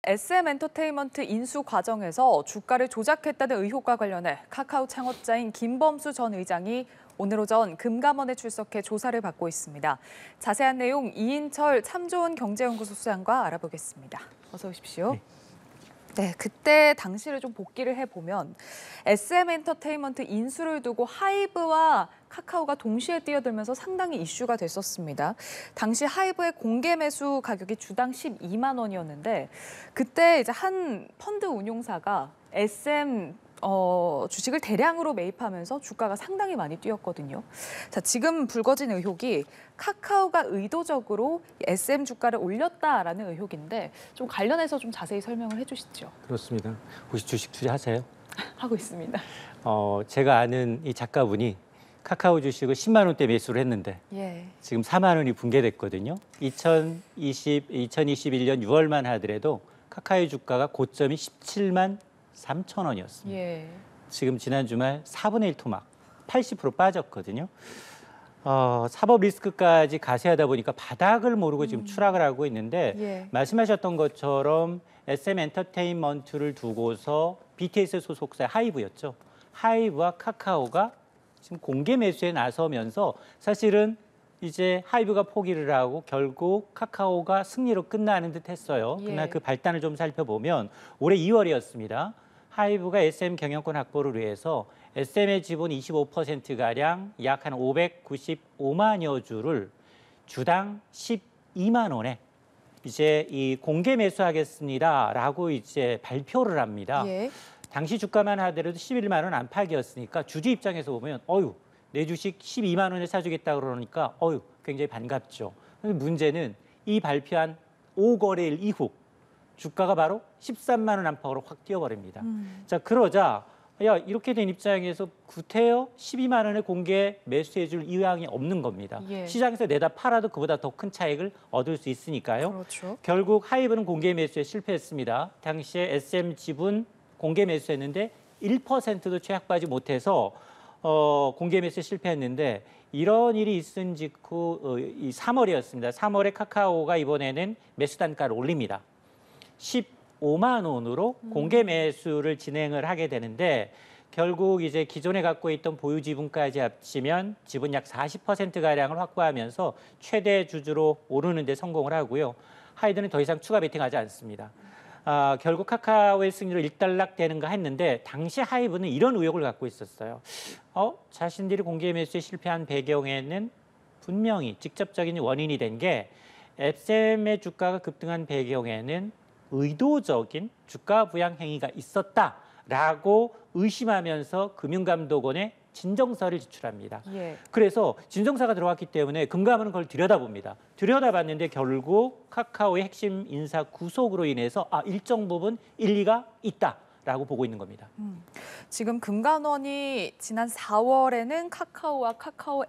SM엔터테인먼트 인수 과정에서 주가를 조작했다는 의혹과 관련해 카카오 창업자인 김범수 전 의장이 오늘 오전 금감원에 출석해 조사를 받고 있습니다. 자세한 내용 이인철 참좋은 경제연구소 소장과 알아보겠습니다. 어서 오십시오. 네, 그때 당시를 좀 복기를 해보면 SM엔터테인먼트 인수를 두고 하이브와 카카오가 동시에 뛰어들면서 상당히 이슈가 됐었습니다. 당시 하이브의 공개 매수 가격이 주당 12만 원이었는데 그때 이제 한 펀드 운용사가 SM 주식을 대량으로 매입하면서 주가가 상당히 많이 뛰었거든요. 자, 지금 불거진 의혹이 카카오가 의도적으로 SM 주가를 올렸다라는 의혹인데 좀 관련해서 좀 자세히 설명을 해주시죠. 그렇습니다. 혹시 주식 투자하세요? 하고 있습니다. 제가 아는 이 작가분이 카카오 주식을 10만 원대 매수를 했는데 지금 4만 원이 붕괴됐거든요. 2021년 6월만 하더라도 카카오 주가가 고점이 17만 3천 원이었습니다. 지금 지난 주말 4분의 1 토막, 80% 빠졌거든요. 사법 리스크까지 가세하다 보니까 바닥을 모르고 지금 추락을 하고 있는데 말씀하셨던 것처럼 SM엔터테인먼트를 두고서 BTS 소속사 하이브였죠. 하이브와 카카오가 지금 공개 매수에 나서면서 사실은 이제 하이브가 포기를 하고 결국 카카오가 승리로 끝나는 듯 했어요. 그러나 그 발단을 좀 살펴보면 올해 2월이었습니다. 하이브가 SM 경영권 확보를 위해서 SM의 지분 25%가량 약 한 595만여 주를 주당 12만 원에 이제 이 공개 매수하겠습니다라고 이제 발표를 합니다. 당시 주가만 하더라도 11만 원 안팎이었으니까 주주 입장에서 보면 내 주식 12만 원에 사주겠다 그러니까 굉장히 반갑죠. 근데 문제는 이 발표한 5거래일 이후 주가가 바로 13만 원 안팎으로 확 뛰어버립니다. 자, 그러자 이렇게 된 입장에서 구태여 12만 원에 공개 매수해줄 의향이 없는 겁니다. 시장에서 내다 팔아도 그보다 더 큰 차익을 얻을 수 있으니까요. 그렇죠. 결국 하이브는 공개 매수에 실패했습니다. 당시에 SM 지분 공개 매수했는데 1%도 최악받지 못해서 공개 매수에 실패했는데 이런 일이 있은 직후 이 3월이었습니다. 3월에 카카오가 이번에는 매수 단가를 올립니다. 15만 원으로 공개 매수를 진행을 하게 되는데 결국 이제 기존에 갖고 있던 보유 지분까지 합치면 지분 약 40%가량을 확보하면서 최대 주주로 오르는 데 성공을 하고요. 하이드는 더 이상 추가 베팅하지 않습니다. 결국 카카오의 승리로 일단락되는가 했는데 당시 하이브는 이런 의혹을 갖고 있었어요. 자신들이 공개 매수에 실패한 배경에는 분명히 직접적인 원인이 된 게 SM의 주가가 급등한 배경에는 의도적인 주가 부양 행위가 있었다라고 의심하면서 금융감독원에 진정서를 지출합니다. 그래서 진정서가 들어왔기 때문에 금감원은 그걸 들여다봅니다. 들여다봤는데 결국 카카오의 핵심 인사 구속으로 인해서 일정 부분 일리가 있다라고 보고 있는 겁니다. 지금 금감원이 지난 4월에는 카카오와 카카오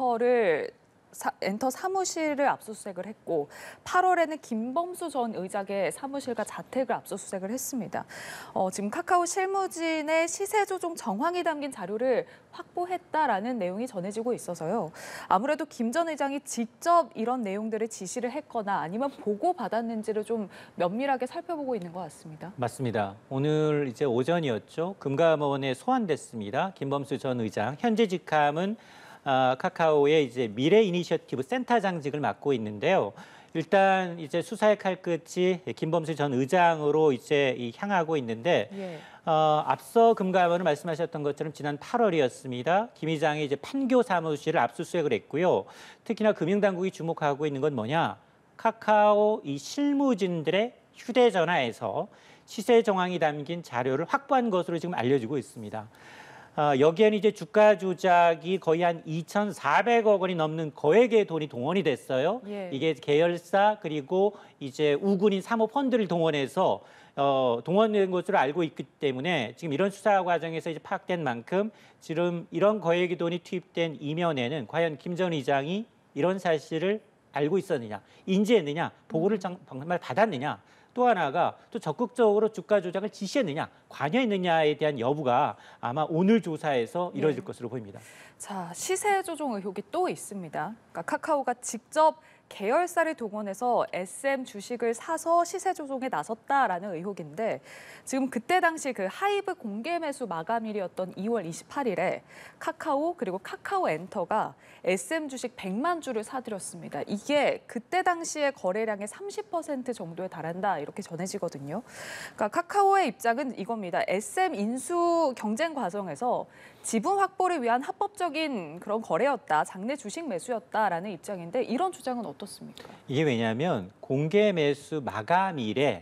엔터 사무실을 압수수색을 했고 8월에는 김범수 전 의장의 사무실과 자택을 압수수색을 했습니다. 지금 카카오 실무진의 시세 조종 정황이 담긴 자료를 확보했다라는 내용이 전해지고 있어서요. 아무래도 김 전 의장이 직접 이런 내용들을 지시를 했거나 아니면 보고받았는지를 좀 면밀하게 살펴보고 있는 것 같습니다. 맞습니다. 오늘 이제 오전이었죠. 금감원에 소환됐습니다. 김범수 전 의장. 현재 직함은 카카오의 이제 미래 이니셔티브 센터장직을 맡고 있는데요. 일단 이제 수사의 칼끝이 김범수 전 의장으로 이제 향하고 있는데 앞서 금감원은 말씀하셨던 것처럼 지난 8월이었습니다. 김 의장이 이제 판교 사무실을 압수수색을 했고요. 특히나 금융당국이 주목하고 있는 건 뭐냐? 카카오 이 실무진들의 휴대전화에서 시세 정황이 담긴 자료를 확보한 것으로 지금 알려지고 있습니다. 여기에는 이제 주가 조작이 거의 한 2,400억 원이 넘는 거액의 돈이 동원이 됐어요. 이게 계열사 그리고 이제 우군인 사모펀드를 동원해서 동원된 것으로 알고 있기 때문에 지금 이런 수사 과정에서 이제 파악된 만큼 지금 이런 거액의 돈이 투입된 이면에는 과연 김 전 의장이 이런 사실을 알고 있었느냐, 인지했느냐, 보고를 정말 받았느냐. 또 하나가 또 적극적으로 주가 조작을 지시했느냐, 관여했느냐에 대한 여부가 아마 오늘 조사에서 이루어질 것으로 보입니다. 자, 시세 조종 의혹이 또 있습니다. 그러니까 카카오가 직접 계열사를 동원해서 SM 주식을 사서 시세 조종에 나섰다라는 의혹인데 지금 그때 당시 그 하이브 공개 매수 마감일이었던 2월 28일에 카카오 그리고 카카오엔터가 SM 주식 100만 주를 사들였습니다. 이게 그때 당시의 거래량의 30% 정도에 달한다 이렇게 전해지거든요. 그러니까 카카오의 입장은 이겁니다. SM 인수 경쟁 과정에서 지분 확보를 위한 합법적인 그런 거래였다, 장내 주식 매수였다라는 입장인데 이런 주장은 어떻습니까? 이게 왜냐하면 공개 매수 마감일에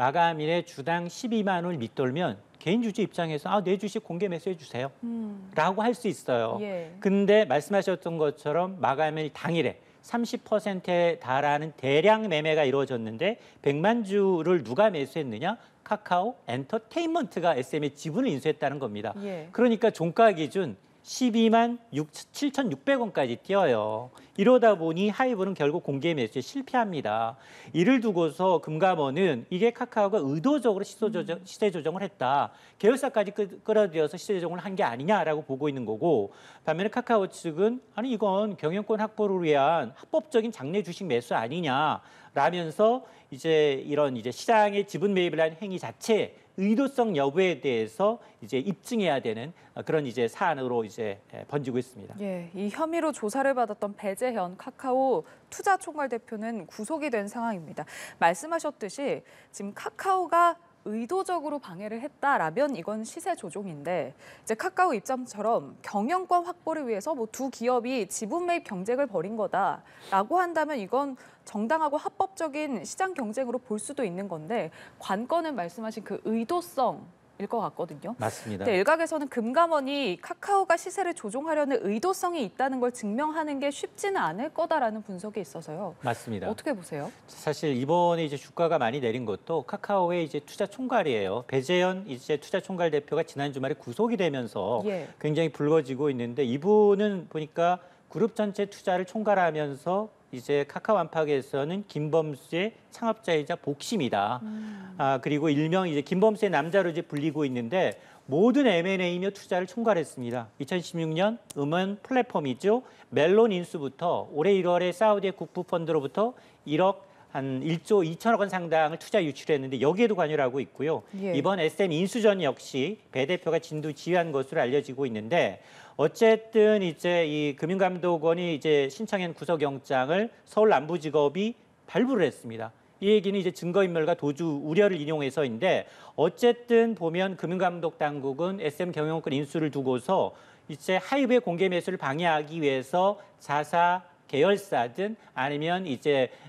주당 12만 원을 밑돌면 개인 주주 입장에서 내 주식 공개 매수해 주세요 라고 할 수 있어요. 예. 근데 말씀하셨던 것처럼 마감일 당일에 30%에 달하는 대량 매매가 이루어졌는데 100만 주를 누가 매수했느냐? 카카오 엔터테인먼트가 SM의 지분을 인수했다는 겁니다. 예. 그러니까 종가 기준 12만 7,600원까지 뛰어요. 이러다 보니 하이브는 결국 공개 매수에 실패합니다. 이를 두고서 금감원은 이게 카카오가 의도적으로 시세 조정을 했다. 계열사까지 끌어들여서 시세 조정을 한 게 아니냐라고 보고 있는 거고, 반면에 카카오 측은 아니 이건 경영권 확보를 위한 합법적인 장내 주식 매수 아니냐라면서 이제 이런 시장의 지분 매입을 한 행위 자체 의도성 여부에 대해서 이제 입증해야 되는 그런 사안으로 번지고 있습니다. 예, 이 혐의로 조사를 받았던 배재현 카카오 투자총괄 대표는 구속이 된 상황입니다. 말씀하셨듯이 지금 카카오가 의도적으로 방해를 했다라면 이건 시세 조종인데 이제 카카오 입장처럼 경영권 확보를 위해서 두 기업이 지분 매입 경쟁을 벌인 거다라고 한다면 이건 정당하고 합법적인 시장 경쟁으로 볼 수도 있는 건데 관건은 말씀하신 그 의도성일 것 같거든요. 맞습니다. 근데 일각에서는 금감원이 카카오가 시세를 조종하려는 의도성이 있다는 걸 증명하는 게 쉽지는 않을 거다라는 분석이 있어서요. 맞습니다. 어떻게 보세요? 사실 이번에 주가가 많이 내린 것도 카카오의 투자 총괄이에요. 배재현 투자 총괄 대표가 지난 주말에 구속이 되면서 예. 굉장히 불거지고 있는데 이분은 보니까 그룹 전체 투자를 총괄하면서 카카오 안팎에서는 김범수의 창업자이자 복심이다. 그리고 일명 김범수의 남자로 불리고 있는데 모든 M&A며 투자를 총괄했습니다. 2016년 음원 플랫폼이죠. 멜론 인수부터 올해 1월에 사우디의 국부 펀드로부터 1조 2천억 원 상당을 투자 유출했는데 여기에도 관여를 하고 있고요. 예. 이번 SM 인수전 역시 배 대표가 진두 지휘한 것으로 알려지고 있는데 어쨌든 이 금융감독원이 신청한 구속영장을 서울 남부지검이 발부를 했습니다. 이 얘기는 증거인멸과 도주 우려를 인용해서인데 어쨌든 보면 금융감독 당국은 SM 경영권 인수를 두고서 하이브의 공개 매수를 방해하기 위해서 자사 계열사든 아니면 이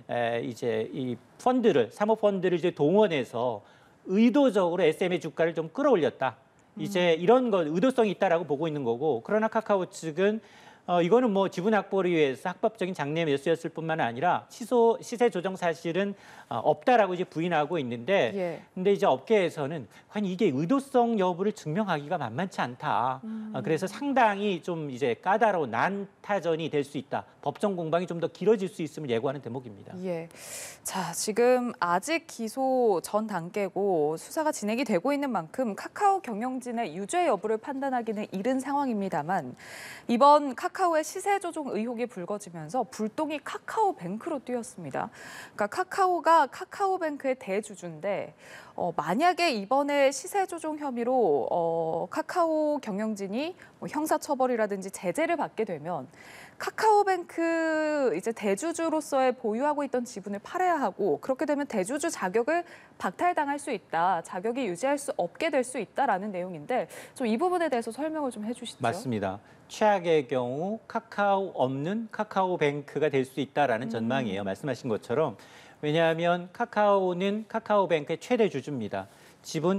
펀드를 사모펀드를 동원해서 의도적으로 SM의 주가를 좀 끌어올렸다. 이런 것 의도성이 있다라고 보고 있는 거고, 그러나 카카오 측은 이거는 지분 확보를 위해서 합법적인 장내 매수였을 뿐만 아니라 시세 조정 사실은 없다라고 부인하고 있는데, 예. 근데 업계에서는 과연 이게 의도성 여부를 증명하기가 만만치 않다. 그래서 상당히 좀 까다로운 난타전이 될 수 있다. 법정 공방이 좀 더 길어질 수 있음을 예고하는 대목입니다. 예. 자, 지금 아직 기소 전 단계고 수사가 진행이 되고 있는 만큼 카카오 경영진의 유죄 여부를 판단하기는 이른 상황입니다만 이번 카카오의 시세 조종 의혹이 불거지면서 불똥이 카카오뱅크로 뛰었습니다. 그러니까 카카오가 카카오뱅크의 대주주인데 만약에 이번에 시세 조종 혐의로 카카오 경영진이 형사처벌이라든지 제재를 받게 되면 카카오뱅크 대주주로서의 보유하고 있던 지분을 팔아야 하고 그렇게 되면 대주주 자격을 박탈당할 수 있다. 자격이 유지할 수 없게 될 수 있다라는 내용인데 좀 이 부분에 대해서 설명을 좀 해주시죠. 맞습니다. 최악의 경우 카카오 없는 카카오뱅크가 될 수 있다라는 전망이에요. 말씀하신 것처럼. 왜냐하면 카카오는 카카오뱅크의 최대 주주입니다. 지분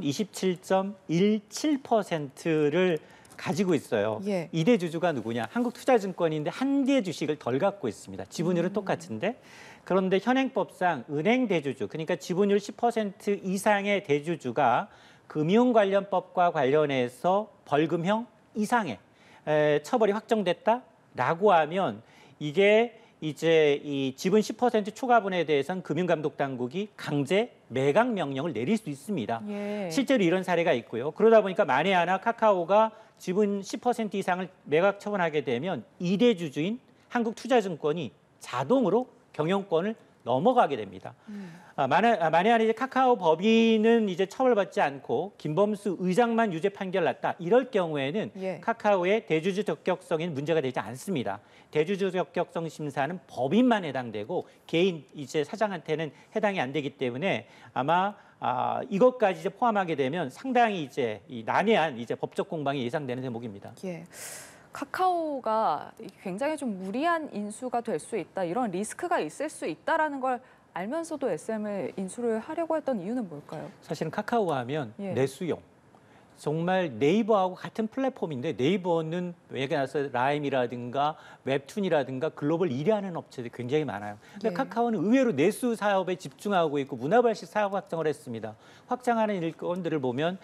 27.17%를 가지고 있어요. 예. 2대 주주가 누구냐? 한국투자증권인데 한 개 주식을 덜 갖고 있습니다. 지분율은 똑같은데. 그런데 현행법상 은행 대주주, 그러니까 지분율 10% 이상의 대주주가 금융관련법과 관련해서 벌금형 이상의 처벌이 확정됐다라고 하면 이게 이 지분 10% 초과분에 대해서는 금융감독당국이 강제 매각 명령을 내릴 수 있습니다. 예. 실제로 이런 사례가 있고요. 그러다 보니까 만에 하나 카카오가 지분 10% 이상을 매각 처분하게 되면 2대 주주인 한국투자증권이 자동으로 경영권을 넘어가게 됩니다. 만약 이제 카카오 법인은 이제 처벌받지 않고 김범수 의장만 유죄 판결 났다. 이럴 경우에는 예. 카카오의 대주주 적격성에는 문제가 되지 않습니다. 대주주 적격성 심사는 법인만 해당되고 개인 이제 사장한테는 해당이 안 되기 때문에 아마 이것까지 이제 포함하게 되면 상당히 이제 이 난해한 이제 법적 공방이 예상되는 대목입니다. 예. 카카오가 굉장히 좀 무리한 인수가 될 수 있다, 이런 리스크가 있을 수 있다라는 걸 알면서도 SM을 인수를 하려고 했던 이유는 뭘까요? 사실은 카카오 하면 예. 내수용. 정말 네이버하고 같은 플랫폼인데 네이버는 얘기 나서 라임이라든가 웹툰이라든가 글로벌 1위 하는 업체들이 굉장히 많아요. 근데 예. 카카오는 의외로 내수 사업에 집중하고 있고 문화발식 사업 확장을 했습니다. 확장하는 일건들을 보면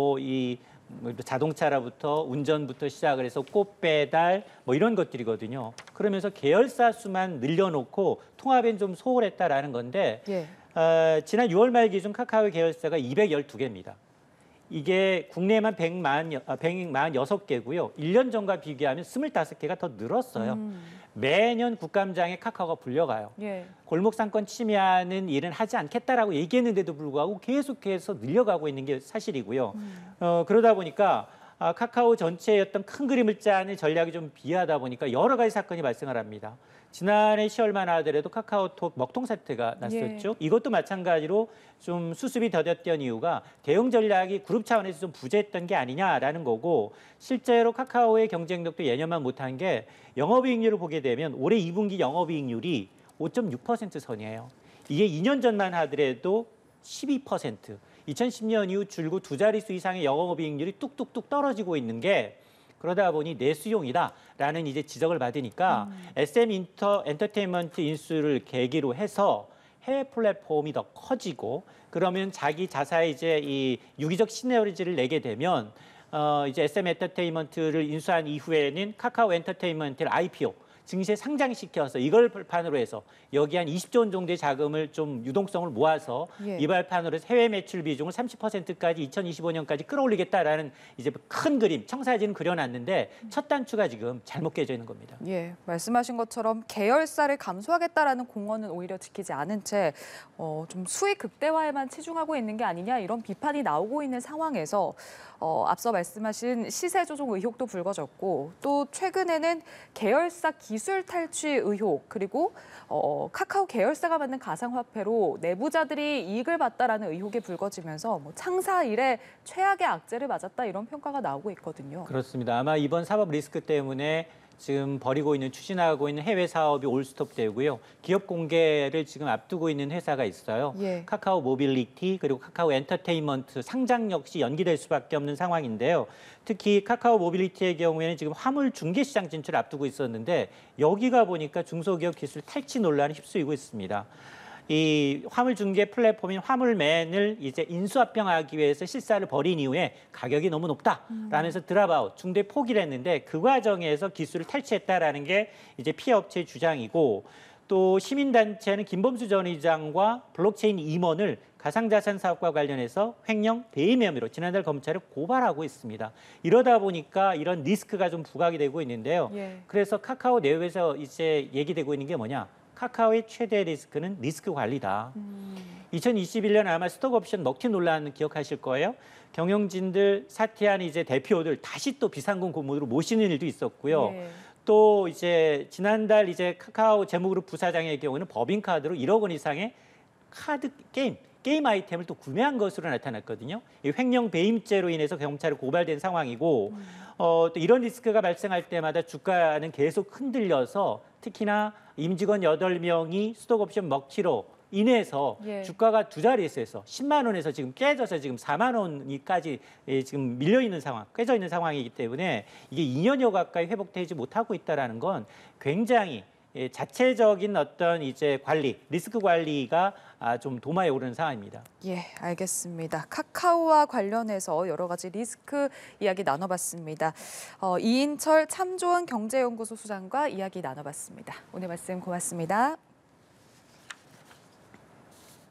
자동차라부터 운전부터 시작을 해서 꽃 배달 뭐 이런 것들이거든요. 그러면서 계열사 수만 늘려놓고 통합엔 좀 소홀했다라는 건데 예. 지난 6월 말 기준 카카오 계열사가 212개입니다. 이게 국내에만 146개고요. 1년 전과 비교하면 25개가 더 늘었어요. 매년 국감장에 카카오가 불려가요. 예. 골목 상권 침해하는 일은 하지 않겠다라고 얘기했는데도 불구하고 계속해서 늘려가고 있는 게 사실이고요. 그러다 보니까 카카오 전체의 어떤 큰 그림을 짜는 전략이 좀 비하다 보니까 여러 가지 사건이 발생을 합니다. 지난해 10월만 하더라도 카카오톡 먹통 사태가 났었죠. 예. 이것도 마찬가지로 좀 수습이 더뎠던 이유가 대응 전략이 그룹 차원에서 좀 부재했던 게 아니냐라는 거고, 실제로 카카오의 경쟁력도 예년만 못한 게 영업이익률을 보게 되면 올해 2분기 영업이익률이 5.6% 선이에요. 이게 2년 전만 하더라도 12%. 2010년 이후 줄고 두 자릿수 이상의 영업이익률이 뚝뚝뚝 떨어지고 있는 게, 그러다 보니 내수용이다라는 이제 지적을 받으니까 SM 엔터테인먼트 인수를 계기로 해서 해외 플랫폼이 더 커지고, 그러면 자기 자사의 이제 이 유기적 시너지를 내게 되면 이제 SM 엔터테인먼트를 인수한 이후에는 카카오 엔터테인먼트를 IPO 증시에 상장시켜서 이걸 발판으로 해서 여기 한 20조 원 정도의 자금을 좀 유동성을 모아서 예. 이 발판으로 해서 해외 매출 비중을 30%까지 2025년까지 끌어올리겠다라는 이제 큰 그림, 청사진은 그려놨는데 첫 단추가 지금 잘못 깨져 있는 겁니다. 예, 말씀하신 것처럼 계열사를 감소하겠다라는 공언은 오히려 지키지 않은 채 좀 수익 극대화에만 치중하고 있는 게 아니냐, 이런 비판이 나오고 있는 상황에서 앞서 말씀하신 시세 조종 의혹도 불거졌고, 또 최근에는 계열사 기술 탈취 의혹, 그리고 카카오 계열사가 만든 가상화폐로 내부자들이 이익을 봤다라는 의혹이 불거지면서 창사 이래 최악의 악재를 맞았다, 이런 평가가 나오고 있거든요. 그렇습니다. 아마 이번 사법 리스크 때문에 지금 벌이고 있는, 추진하고 있는 해외 사업이 올스톱 되고요. 기업 공개를 지금 앞두고 있는 회사가 있어요. 예. 카카오 모빌리티 그리고 카카오 엔터테인먼트 상장 역시 연기될 수밖에 없는 상황인데요. 특히 카카오 모빌리티의 경우에는 지금 화물 중개 시장 진출을 앞두고 있었는데 여기가 보니까 중소기업 기술 탈취 논란이 휩쓸리고 있습니다. 이 화물 중개 플랫폼인 화물맨을 이제 인수합병하기 위해서 실사를 벌인 이후에 가격이 너무 높다라면서 드랍아웃, 중대 포기를 했는데 그 과정에서 기술을 탈취했다라는 게 이제 피해 업체의 주장이고, 또 시민단체는 김범수 전 의장과 블록체인 임원을 가상자산 사업과 관련해서 횡령 배임 혐의로 지난달 검찰에 고발하고 있습니다. 이러다 보니까 이런 리스크가 좀 부각이 되고 있는데요. 예. 그래서 카카오 내부에서 이제 얘기되고 있는 게 뭐냐? 카카오의 최대 리스크는 리스크 관리다. 2021년 아마 스톡옵션 먹튀 논란 기억하실 거예요. 경영진들 사퇴한 이제 대표들 다시 또 비상금 고문으로 모시는 일도 있었고요. 예. 또 이제 지난달 이제 카카오 재무그룹 부사장의 경우는 법인카드로 1억 원 이상의 카드 게임 아이템을 또 구매한 것으로 나타났거든요. 이 횡령 배임죄로 인해서 경찰에 고발된 상황이고, 또 이런 리스크가 발생할 때마다 주가는 계속 흔들려서 특히나 임직원 8명이 스톡옵션 먹튀로 인해서 예. 주가가 두 자릿수에서 10만 원에서 지금 깨져서 지금 4만 원까지 지금 밀려 있는 상황, 깨져 있는 상황이기 때문에 이게 2년여 가까이 회복되지 못하고 있다라는 건 굉장히 자체적인 어떤 이제 관리, 리스크 관리가 좀 도마에 오르는 상황입니다. 예, 알겠습니다. 카카오와 관련해서 여러 가지 리스크 이야기 나눠봤습니다. 이인철 참조원 경제연구소 소장과 이야기 나눠봤습니다. 오늘 말씀 고맙습니다.